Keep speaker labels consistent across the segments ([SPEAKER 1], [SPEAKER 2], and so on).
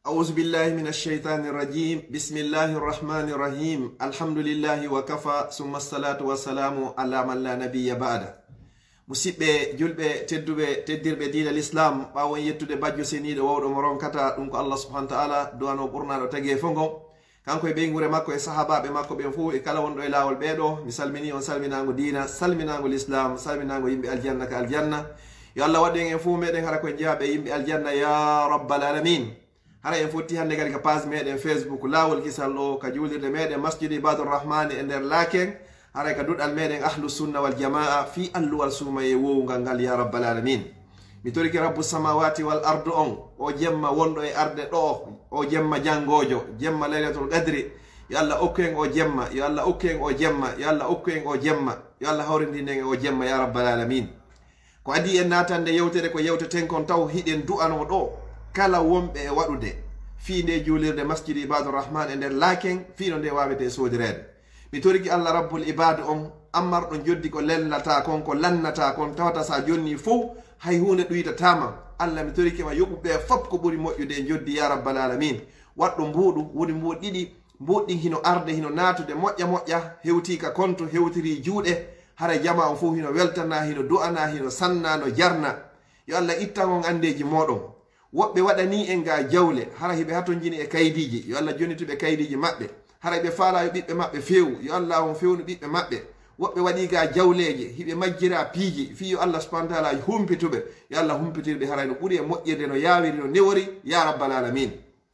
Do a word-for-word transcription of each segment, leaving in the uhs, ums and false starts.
[SPEAKER 1] أعوذ بالله من الشيطان الرجيم بسم الله الرحمن الرحيم الحمد لله وكفى ثم الصلاة والسلام على من لا نبي بعد musidɓe julɓe tedduɓe teddirɓe diina l'islam ɓawon yettude bajjo seniɗo wawɗo mo ronkata ɗum ko allah subhanahu wa ta'ala duwano ɓurnaɗo tagi e fongon kanko e ɓeygure makko e sahabaɓe makko ɓen fof e kala wonɗo e lawol ɓeɗo mi salmini on salminago diina salminago l'islam salminago yimɓe aljanna ka aljanna yo allah waɗu en en fof meɗen hara koye jeeyaɓe yimɓe aljanna ya rabbal alamin hara en fotti hande kadi ka page meɗen facebook lawol kisal ɗo ka julirde meɗen masjid ibadur rahmani e nder laken haray ka duɗal meɗen ahlu sunna wal jamaa fi alluwal sumaye wowgal ngal ya rabbal alamin mi toriki rabbu samawati wal ardu on o jemma wonɗo e arde ɗo o jemma jangojo jemma laylatul qadri yo allah okku en o jemma yo allah okku en o jemma yo allah okku en o jemma yo allah hawrindinen e o jemma ya rabbal alamin ko adi en natande yewtere ko yewteten kon taw hiɗen du'ano ɗo kala wonɓe e waɗude fi nde julirde masjid ibadur rahman e nder laken fiino nde wawete sodirede mi toriki allah rabbul ibadu on ammarɗo joddi ko lellata kon ko lannata kon tawata sa jonni fof hay hunde ɗuytatama allah mi toriki ma yoɓuɓe fop ko ɓuuri moƴƴude e joddi ya rabbal alamin waɗɗo mbuɗu woni mbuɗ ɗiɗi mbuɗɗin hino arde hino natude moƴƴa moƴƴa hewti ka konto hewtiri juuɗe hara jama on fof hino weltana hino du'ana hino sanna no jarna yo allah ittan on andeji moɗon woɓɓe waɗani en ga jawle hara hiɓe haton jini e kaydiji yo allah jonnituɓe kaydiji maɓɓe hara ɓe faalayo ɓiɓɓe maɓɓe fewu yo allah on fewnu ɓiɓɓe maɓɓe woɓɓe waɗi ga jawleje hiɓe majjira piiji fi yo allah subhanahu wa taala humpituɓe yo allah humpitirɓe haray no ɓuuri e moƴƴirde no yawiri no newori ya rabbal alamin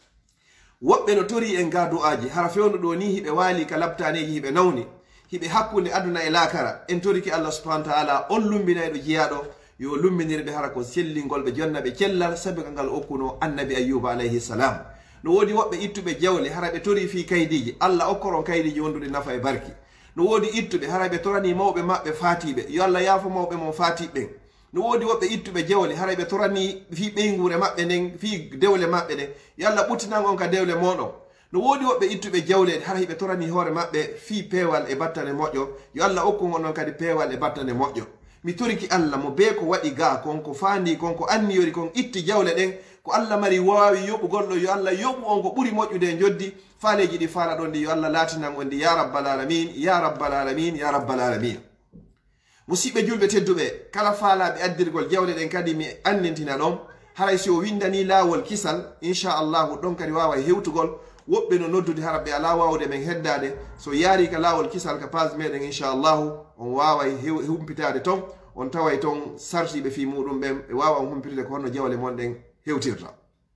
[SPEAKER 1] woɓɓe no tori en ga du'aji hara fewnu ɗo ni hiɓe waali ka labtaneji hiɓe nawni hiɓe hakkude aduna e lakara en toriki allah subhanahu wa taala on lumbinayɗo jeeyaɗo yo lumbinirɓe hara ko sellingol ɓe jonnaɓe cellal sabi ngal okkuno annabi ayyuba alayhi salam no woodi woɓɓe ittuɓe jawle hara ɓe tori fi kaydiji allah okkoron kaydiji wondude nafa e barki no woodi ittuɓe hara ɓe torani mawɓe maɓɓe faatiɓe yo allah yaafo mawɓe mon faatiɓɓen no woodi woɓɓe ittuɓe jawle hara ɓe torani fi ɓeygure maɓɓe nden fi dewle maɓɓe ɗen yo allah ɓuttinan on ka dewle moɗon no woodi woɓɓe ittuɓe jawle hara hiɓe torani hoore maɓɓe fi peewal e battane moƴƴo yo allah okku on noon kadi peewal e battane moƴƴo mi toriki allah mo be ko waɗi ga konko faandi konko anniyori kon itti jawle ɗen ko allah mari wawi yoɓugol ɗo yo allah yoɓu on ko ɓuuri moƴƴude e joddi faaleji ɗi faala ɗon ndi yo allah laatinan on ndi ya rabbal alamin ya rabbal alamin ya rabbal alamin musidɓe julɓe tedduɓe kala faalaɓe addirgol jawle ɗen kadi mi annintina ɗon haray si o windani laawol kisal inchallahu ɗon kadi wawa hewtugol woɓɓe no noddude hara ɓe ala wawde men heddade so yaari ka laawol kisal ka page meɗen inchallahu on wawa humpitade ton on taway ton sartiɓe fi muɗum ɓen ɓe wawa on humpitade ko honno jawle monɗen hewtirta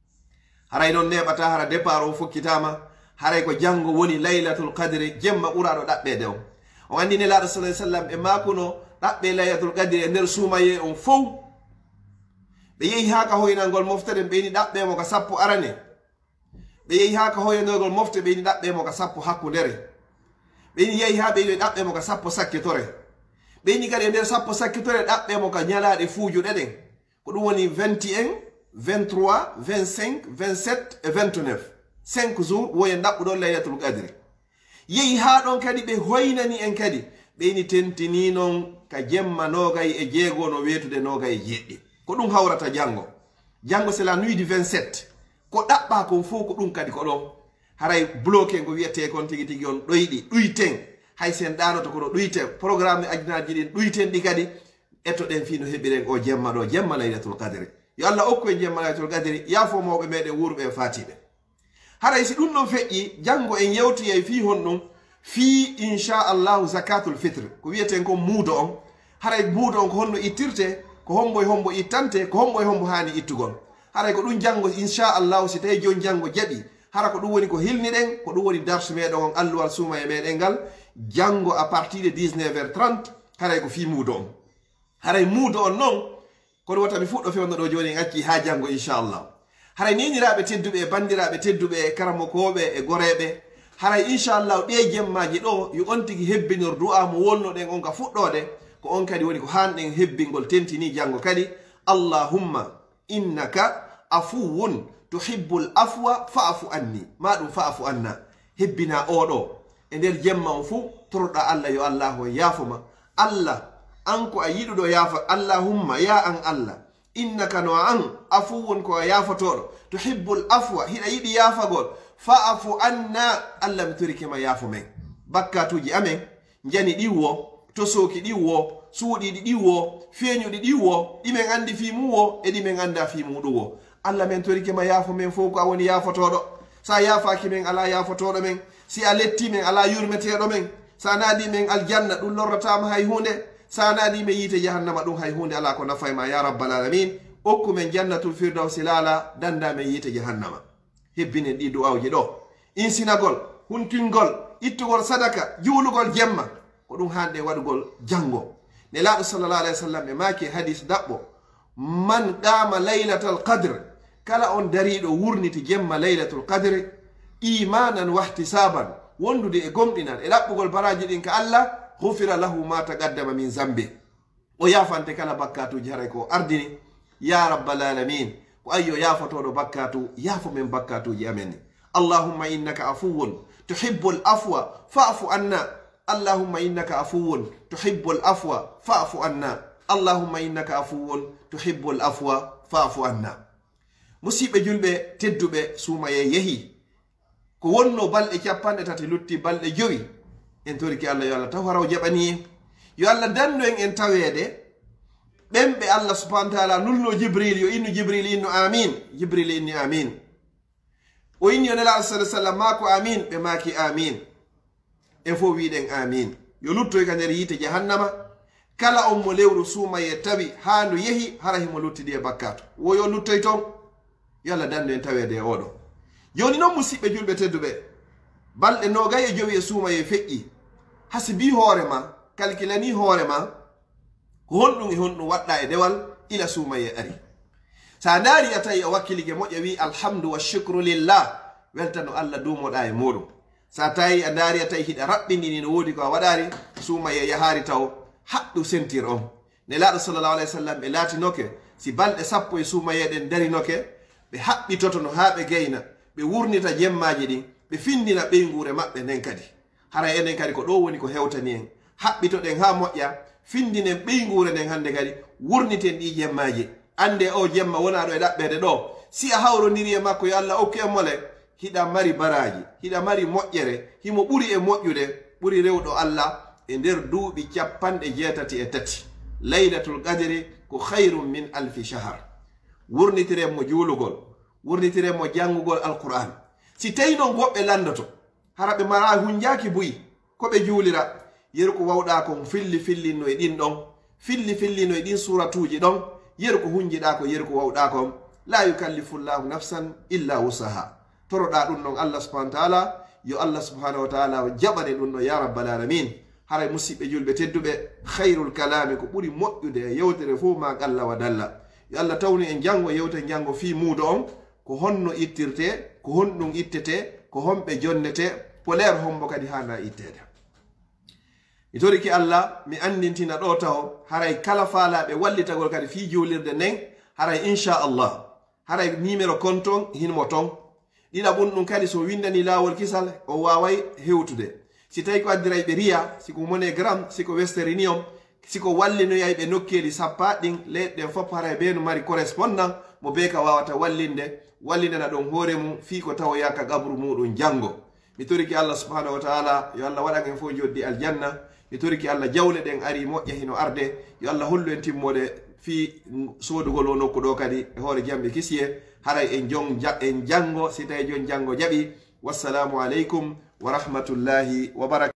[SPEAKER 1] haray noon neɓata hara départ o fokkitama haray ko janngo woni laylatul qadri jemma ɓuraɗo ɗaɓɓede on on andi nelaɗo salah sallam ɓe makuno ɗaɓɓe laylatul qadri e nder sumaye on fof ɓe yeehi ha ka hoynalngol moftede ɓeyni ɗaɓɓemo ka sappo arane ɓe yeehi ha ka hoyanogol mofte ɓeyni ɗaɓɓemo ka sappo hakkudere ɓeyni yeehi ha ɓeyni ɗaɓɓemo ka sappo sakkitore ɓeyni kadi e nder sappo sakkitore ɗaɓɓemo ka ñalaɗe fuujuɗe ɗen ko ɗum woni vingt et un vingt-trois vingt-cinq vingt-sept et vingt-neuf cinq jours woyen ɗaɓɓuɗon laylatul qadri yehi ha ɗon kadi ɓe hoynani en kadi ɓeyni tentini noon ka jemma nogay e jeego no wetude nogay e jeɗɗi ko ɗum hawrata janngo janngo c'est la nuit du vingt-sept ko ɗaɓɓa kon fof ko ɗum kadi ko ɗon haray bloqué ngo wiyete kon tigi tigi on ɗoyɗi ɗuyten hay sen ɗanoto kono ɗuyten programme ajinaji ɗin ɗuyten ɗi kadi etto ɗen fi no heɓiren o jemma ɗo jemma laylatul qadri yo allah okku e jemma laylatul qadri yaafo mawɓe meɗen wurɓe e fatiɓe haray si ɗum ɗon feƴƴi janngo en yewtoyay fi hon ɗum fi inchallahu zakatul fitre ko wiyeten kon muudo on haray muudo on ko honno ittirte ko hombo e hombo ittante ko hombo e hombo hani ittugol haray ko ɗum janngo inchallahu si tawi joni janngo jaɓi hara ko ɗum woni ko hilniɗen ko ɗum woni darsu meɗen on alluwal suuma e meɗen ngal janngo à partir de dix-neuf heures trente haray ko fi muudo on haray muudo on noon kono wata mi fuɗɗo fewno ɗo joni en acci ha janngo inchallahu haray neniraɓe tedduɓe e bandiraɓe tedduɓe e karamokoɓe e goreɓe haray inchallahu ɗe jemmaji ɗo yo on tigui hebbinor du'a mo wolnoɗen on ka fuɗɗode ko on kadi woni ko hanɗen hebbingol tentini janngo kadi allahumma innaka afuwun tuhibbul afwa fa'fu anni maɗum fa'fu anna hebbina oɗo e nder jemma on fuu toroɗa allah yo allah on yaafoma allah an ko a yiɗuɗo yaafa allahumma ya an allah innaka no an afuwun ko yafotoɗo tuhibbul afwa hiɗa yiɗi yafagol fa'fu anna allah mi torikema yafo men bakkatuji amen jani ɗiwwo tosoki ɗiwwo suuɗiɗi ɗiwwo feeñuɗi ɗiwwo ɗimen andi fimuwo e ɗimen anda fimuɗuwo allah men torikema yafo men fof ko a woni yafotoɗo sa yafaki men ala yafotoɗo men si a letti men ala yurmeteɗo men sa naadi men aljanna ɗum lorratama hay hunde sa naadi men yiite jahannama ɗum hay hunde ala ko nafayma ya rabbal alamin okku men jannatul firdawsi laala danda men yiite jahannama hebbinen ɗi du'awji ɗo insinagol huntingol ittugol sadaka juulugol jemma ko ɗum hande waɗugol jango nelaɗo sallallah alayhi wa sallam e maki hadis daɓɓo man qama laylatal qadre kala on dariɗo wurniti jemma laylatul qadre imanan wahtisaban wondude e gomɗinan e ɗaɓɓugol baraji ɗin ka allah hufira lahu ma taqaddama min zambe o yafante kala bakkatuji haray ko ardini ya rabbal alamin ko ayyo yafotoɗo bakkatu yafo men bakkatuji amen allahumma innaka afuwun tuhibbul afwa fa'fu anna allahumma innaka afuwun tuhibbul afwa fa'fu anna allahumma innaka afuwun tuhibbul afwa fa'fu anna musiɓe julɓe tedduɓe sumaye yehi ko wonno balɗe capanɗe tati lutti balɗe jowi en toriki allah yo allah taw haraw jaɓani en yo allah dandu en en tawede ɓen ɓe allah subhanahu wa taala nulno jibril yo innu jibril innu amin jibril inni amin o inni o nelaɗo sa sallam mako amin ɓe maki amin en fof wiɗen amin yo luttoy ka nder yiite jahannama kala on mo lewru sumaye tawi ha ndu yehi hara himo luttidi e bakkato wo yo luttoy toon yo allah dandu en tawede e oɗo joni noon musidɓe julɓe tedduɓe balɗe nogay e jowi e sumaye feƴƴi hasibi hoorema kalkilani hoorema ko honɗum e honɗum waɗɗa e dewal ila sumaye ari sa daari a tawi o wakkilige moƴƴa wi alhamdu wa shukru lillah weltano allah dumoɗa e muɗum sa tawi a daari a tawi hiɗa raɓɓindini no woodi ko a waɗari sumaye yahari taw haɗɗu sentir on nelaɗo sallallah alayhi wa sallam ɓe laatinoke si balɗe sappo e sumaye ɗen darinoke ɓe haɓɓitotono ha ɓe gayna ɓe wurnita jemmaji ɗin ɓe findina ɓeygure maɓɓe nden kadi hara enen kadi ko ɗo woni ko hewtani en haɓɓitoɗen ha moƴƴa findinen ɓeygure nden hande kadi wurniten ɗi jemmaji ande o jemma wonaɗo e ɗaɓɓede ɗo si a hawrodiri e makko yo allah okku e mole hiɗa mari baraji hiɗa mari moƴƴere himo ɓuri e moƴƴude ɓuri rewɗo allah e nder duuɓi capanɗe jeetati e tati laylatul qadri ko hayrum min alfi shahar wurnitiren mo juulugol wurnitiren mo janngugol alquran si tawi noon goɓɓe landoto hara ɓe mara hunjaki buyi ko ɓe juulira yeru ko wawɗa ko filli fillinno e ɗin ɗon filli fillino e ɗin suratuji ɗon yeru ko hunjiɗa ko yeru ko wawɗa kon la yukallifullahu nafsan illa wusaha toroɗa ɗum ɗon allah subhanahu wa taala yo allah subhanahu wa taala o jaɓane ɗum ɗo ya rabbal alamin haray musidɓe julɓe tedduɓe hayrul kalami ko ɓuri moƴƴude e yewtere fof ma allah wa dalla yo allah tawni en janngo yewte janngo fi muudo on ko honno ittirte ko honɗum ittete ko honɓe jonnete poleer hombo kadi hana ittede mi toriki allah mi andintina ɗo taw haray kala faalaɓe wallitagol kadi fi juulirde nden haray inchallah haray numéro konton hinmo ton ɗiɗa ɓum ɗum kadi so windani laawol kisal o waway hewtude si tawi ko addiray ɓe riya siko monogram siko western union siko wallinoyay ɓe nokkeli sappa ɗin leyɗen fof haray ɓe no mari correspondant mo be ka wawata wallinde wallindana ɗon hoore mum fi ko tawoya ka gabru muɗum janngo mi toriki allah subhanahu wa taala yo allah waɗan en fof joddi aljanna mi toriki allah jawle ɗen ari moƴƴa hino arde yo allah hollu en timmode fi sodugol o nokku ɗo kadi e hoore jamɓe kisiye haray en jon en janngo si tawi jon janngo jaɓi wassalamu aleykum wa rahmatullahi wa barakatuh